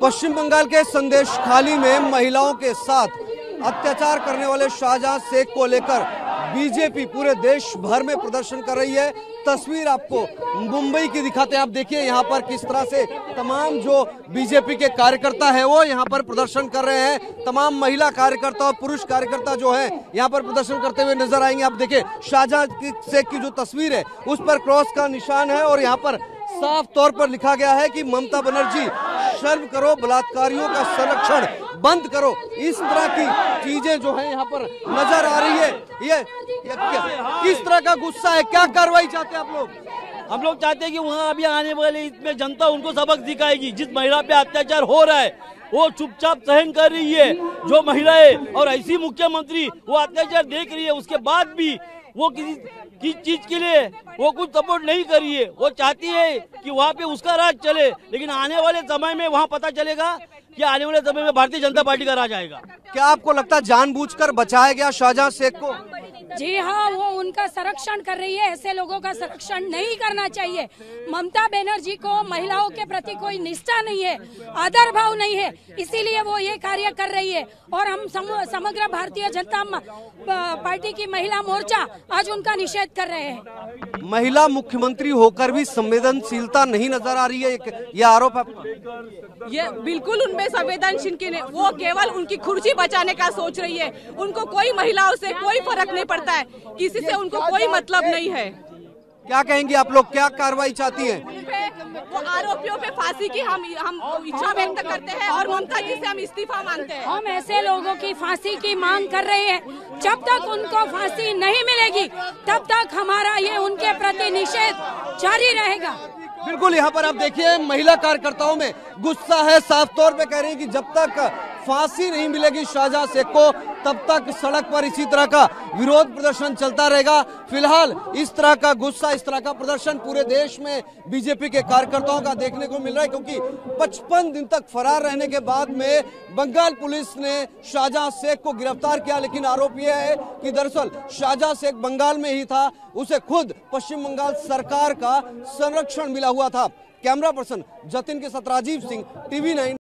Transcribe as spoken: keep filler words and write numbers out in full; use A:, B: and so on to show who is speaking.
A: पश्चिम बंगाल के संदेश खाली में महिलाओं के साथ अत्याचार करने वाले शाहजहां शेख को लेकर बीजेपी पूरे देश भर में प्रदर्शन कर रही है। तस्वीर आपको मुंबई की दिखाते हैं। आप देखिए यहाँ पर किस तरह से तमाम जो बीजेपी के कार्यकर्ता है वो यहाँ पर प्रदर्शन कर रहे हैं। तमाम महिला कार्यकर्ता और पुरुष कार्यकर्ता जो है यहाँ पर प्रदर्शन करते हुए नजर आएंगे। आप देखिए शाहजहां शेख की जो तस्वीर है उस पर क्रॉस का निशान है और यहाँ पर साफ तौर पर लिखा गया है कि ममता बनर्जी शर्म करो, बलात्कारियों का संरक्षण बंद करो। इस तरह की चीजें जो है यहाँ पर नजर आ रही है। ये, ये किस तरह का गुस्सा है, क्या कार्रवाई चाहते हैं आप लोग?
B: हम लोग चाहते हैं कि वहाँ अभी आने वाले इसमें जनता उनको सबक सिखाएगी। जिस महिला पे अत्याचार हो रहा है वो चुपचाप सहन कर रही है, जो महिलाएं, और ऐसी मुख्यमंत्री वो अत्याचार देख रही है, उसके बाद भी वो किसी किस चीज के लिए वो कुछ सपोर्ट नहीं कर रही है। वो चाहती है कि वहाँ पे उसका राज चले, लेकिन आने वाले समय में वहाँ पता चलेगा कि आने वाले समय में भारतीय जनता पार्टी का राज आएगा।
A: क्या आपको लगता है जानबूझकर बचाया गया शाहजहां शेख को?
C: जी हाँ, वो उनका संरक्षण कर रही है। ऐसे लोगों का संरक्षण नहीं करना चाहिए। ममता बनर्जी को महिलाओं के प्रति कोई निष्ठा नहीं है, आदर भाव नहीं है, इसीलिए वो ये कार्य कर रही है। और हम समग्र भारतीय जनता पार्टी की महिला मोर्चा आज उनका निषेध कर रहे हैं।
A: महिला मुख्यमंत्री होकर भी संवेदनशीलता नहीं नजर आ रही है, ये आरोप है।
D: ये बिल्कुल उनमें संवेदनशील की नहीं, वो केवल उनकी कुर्सी बचाने का सोच रही है। उनको कोई महिलाओं से कोई फर्क नहीं पड़ता है, किसी से उनको कोई मतलब नहीं है।
A: क्या कहेंगी आप लोग, क्या कार्रवाई चाहती हैं?
D: वो आरोपियों पे फांसी की हम हम इच्छा व्यक्त करते हैं और ममता जी से हम इस्तीफा मांगते हैं।
C: हम ऐसे लोगों की फांसी की मांग कर रहे हैं। जब तक उनको फांसी नहीं मिलेगी तब तक हमारा ये उनके प्रति निषेध जारी रहेगा।
A: बिल्कुल, यहाँ पर आप देखिए महिला कार्यकर्ताओं में गुस्सा है। साफ तौर पे कह रही है कि जब तक फांसी नहीं मिलेगी शाहजहां शेख को तब तक सड़क पर इसी तरह का विरोध प्रदर्शन चलता रहेगा। फिलहाल इस तरह का गुस्सा, इस तरह का प्रदर्शन पूरे देश में बीजेपी के कार्यकर्ताओं का देखने को मिल रहा है, क्योंकि पचपन दिन तक फरार रहने के बाद में बंगाल पुलिस ने शाहजहां शेख को गिरफ्तार किया। लेकिन आरोप यह है कि दरअसल शाहजहां शेख बंगाल में ही था, उसे खुद पश्चिम बंगाल सरकार का संरक्षण मिला हुआ था। कैमरा पर्सन जतिन के साथ राजीव सिंह, टीवी नाइन।